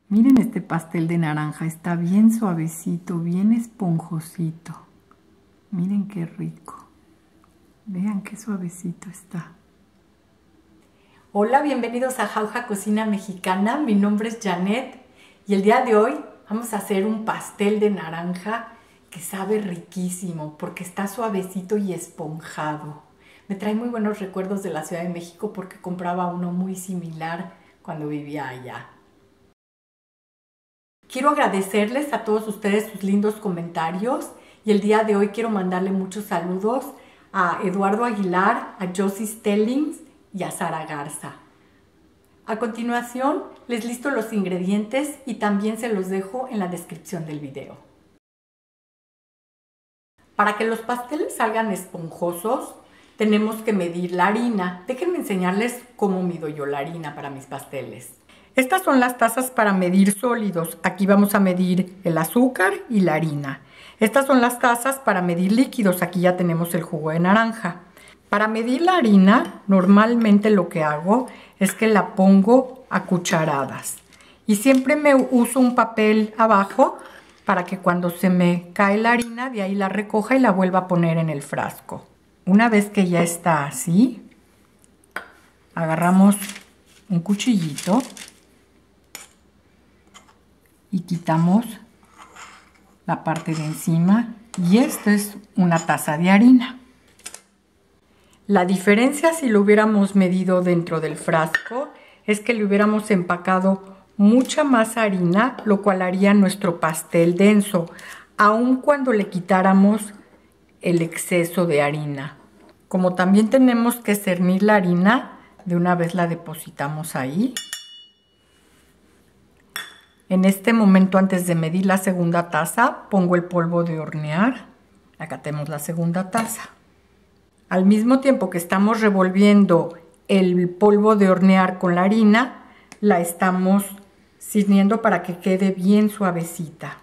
Miren este pastel de naranja, está bien suavecito, bien esponjosito. Miren qué rico. Vean qué suavecito está. Hola, bienvenidos a Jauja Cocina Mexicana. Mi nombre es Janet y el día de hoy vamos a hacer un pastel de naranja que sabe riquísimo porque está suavecito y esponjado. Me trae muy buenos recuerdos de la Ciudad de México porque compraba uno muy similar cuando vivía allá. Quiero agradecerles a todos ustedes sus lindos comentarios y el día de hoy quiero mandarle muchos saludos a Eduardo Aguilar, a Josie Stellings y a Sara Garza. A continuación les listo los ingredientes y también se los dejo en la descripción del video. Para que los pasteles salgan esponjosos tenemos que medir la harina. Déjenme enseñarles cómo mido yo la harina para mis pasteles. Estas son las tazas para medir sólidos. Aquí vamos a medir el azúcar y la harina. Estas son las tazas para medir líquidos. Aquí ya tenemos el jugo de naranja. Para medir la harina, normalmente lo que hago es que la pongo a cucharadas. Y siempre me uso un papel abajo para que cuando se me cae la harina, de ahí la recoja y la vuelva a poner en el frasco. Una vez que ya está así, agarramos un cuchillito y quitamos la parte de encima. Y esto es una taza de harina. La diferencia si lo hubiéramos medido dentro del frasco es que le hubiéramos empacado mucha más harina, lo cual haría nuestro pastel denso, aun cuando le quitáramos el exceso de harina. Como también tenemos que cernir la harina, de una vez la depositamos ahí. En este momento, antes de medir la segunda taza, pongo el polvo de hornear. Acá tenemos la segunda taza. Al mismo tiempo que estamos revolviendo el polvo de hornear con la harina, la estamos sirviendo para que quede bien suavecita.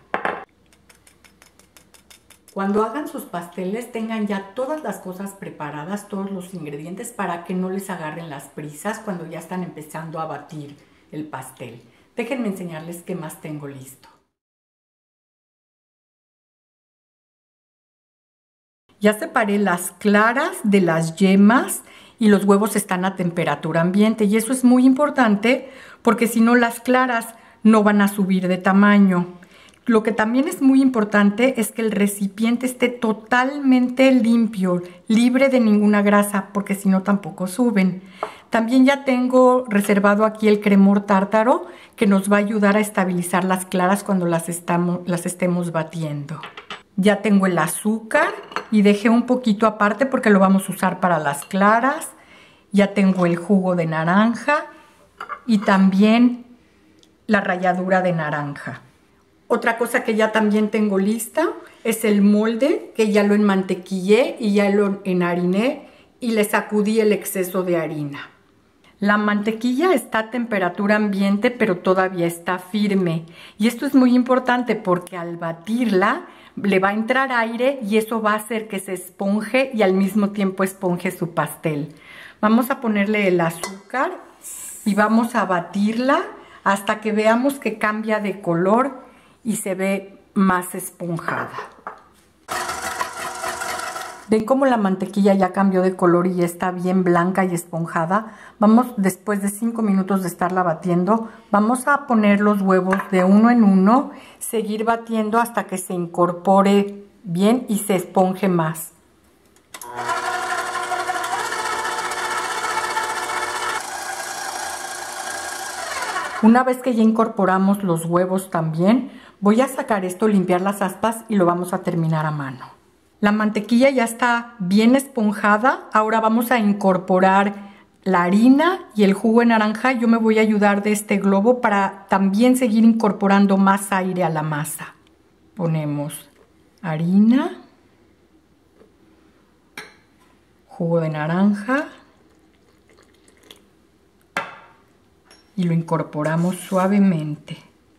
Cuando hagan sus pasteles, tengan ya todas las cosas preparadas, todos los ingredientes, para que no les agarren las prisas cuando ya están empezando a batir el pastel. Déjenme enseñarles qué más tengo listo. Ya separé las claras de las yemas y los huevos están a temperatura ambiente. Y eso es muy importante porque si no, las claras no van a subir de tamaño. Lo que también es muy importante es que el recipiente esté totalmente limpio, libre de ninguna grasa, porque si no tampoco suben. También ya tengo reservado aquí el cremor tártaro que nos va a ayudar a estabilizar las claras cuando las estemos batiendo. Ya tengo el azúcar y dejé un poquito aparte porque lo vamos a usar para las claras. Ya tengo el jugo de naranja y también la ralladura de naranja. Otra cosa que ya también tengo lista es el molde, que ya lo enmantequillé y ya lo enhariné y le sacudí el exceso de harina. La mantequilla está a temperatura ambiente, pero todavía está firme. Y esto es muy importante porque al batirla le va a entrar aire y eso va a hacer que se esponje y al mismo tiempo esponje su pastel. Vamos a ponerle el azúcar y vamos a batirla hasta que veamos que cambia de color y se ve más esponjada. ¿Ven cómo la mantequilla ya cambió de color y ya está bien blanca y esponjada? Vamos, después de 5 minutos de estarla batiendo, vamos a poner los huevos de uno en uno, seguir batiendo hasta que se incorpore bien y se esponje más. Una vez que ya incorporamos los huevos también, voy a sacar esto, limpiar las aspas y lo vamos a terminar a mano. La mantequilla ya está bien esponjada. Ahora vamos a incorporar la harina y el jugo de naranja. Yo me voy a ayudar de este globo para también seguir incorporando más aire a la masa. Ponemos harina, jugo de naranja y lo incorporamos suavemente.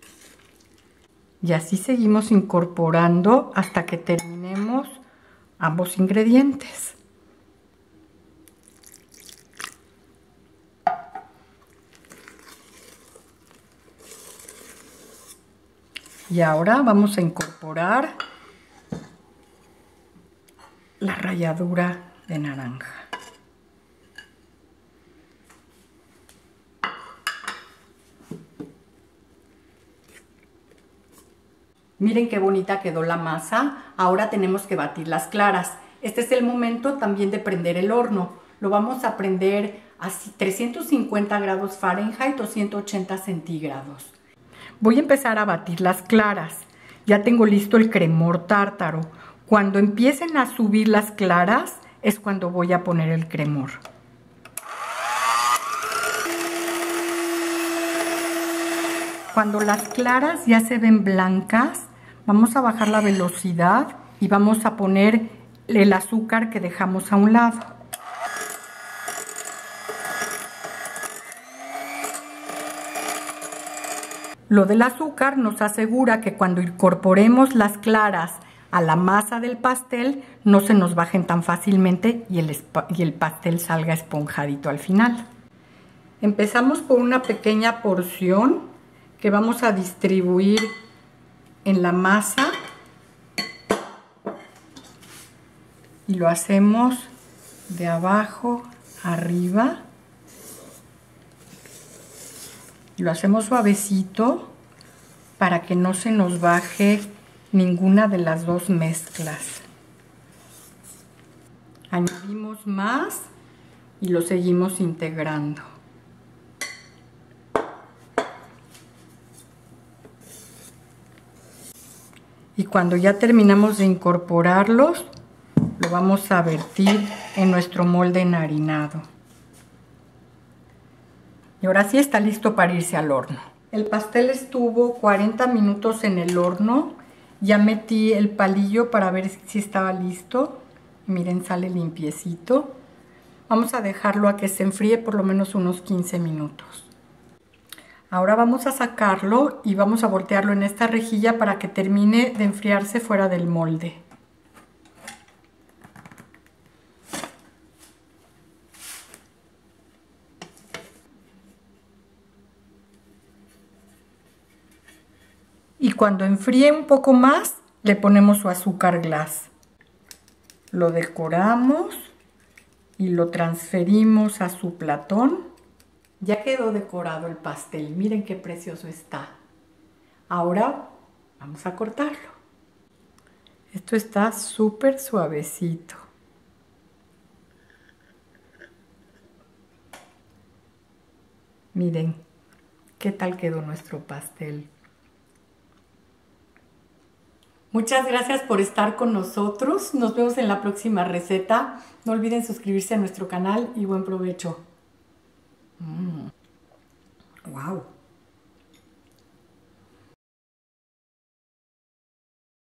Y así seguimos incorporando hasta que terminemos ambos ingredientes. Y ahora vamos a incorporar la ralladura de naranja. Miren qué bonita quedó la masa. Ahora tenemos que batir las claras. Este es el momento también de prender el horno. Lo vamos a prender a 350 grados Fahrenheit o 180 centígrados. Voy a empezar a batir las claras. Ya tengo listo el cremor tártaro. Cuando empiecen a subir las claras es cuando voy a poner el cremor. Cuando las claras ya se ven blancas, vamos a bajar la velocidad y vamos a poner el azúcar que dejamos a un lado. Lo del azúcar nos asegura que cuando incorporemos las claras a la masa del pastel no se nos bajen tan fácilmente y el pastel salga esponjadito al final. Empezamos por una pequeña porción que vamos a distribuir en la masa y lo hacemos de abajo arriba. Lo hacemos suavecito para que no se nos baje ninguna de las dos mezclas. Añadimos más y lo seguimos integrando. Y cuando ya terminamos de incorporarlos, lo vamos a vertir en nuestro molde enharinado. Y ahora sí está listo para irse al horno. El pastel estuvo 40 minutos en el horno. Ya metí el palillo para ver si estaba listo. Miren, sale limpiecito. Vamos a dejarlo a que se enfríe por lo menos unos 15 minutos. Ahora vamos a sacarlo y vamos a voltearlo en esta rejilla para que termine de enfriarse fuera del molde. Y cuando enfríe un poco más, le ponemos su azúcar glass. Lo decoramos y lo transferimos a su platón. Ya quedó decorado el pastel. Miren qué precioso está. Ahora vamos a cortarlo. Esto está súper suavecito. Miren qué tal quedó nuestro pastel. Muchas gracias por estar con nosotros. Nos vemos en la próxima receta. No olviden suscribirse a nuestro canal y buen provecho. ¡Wow!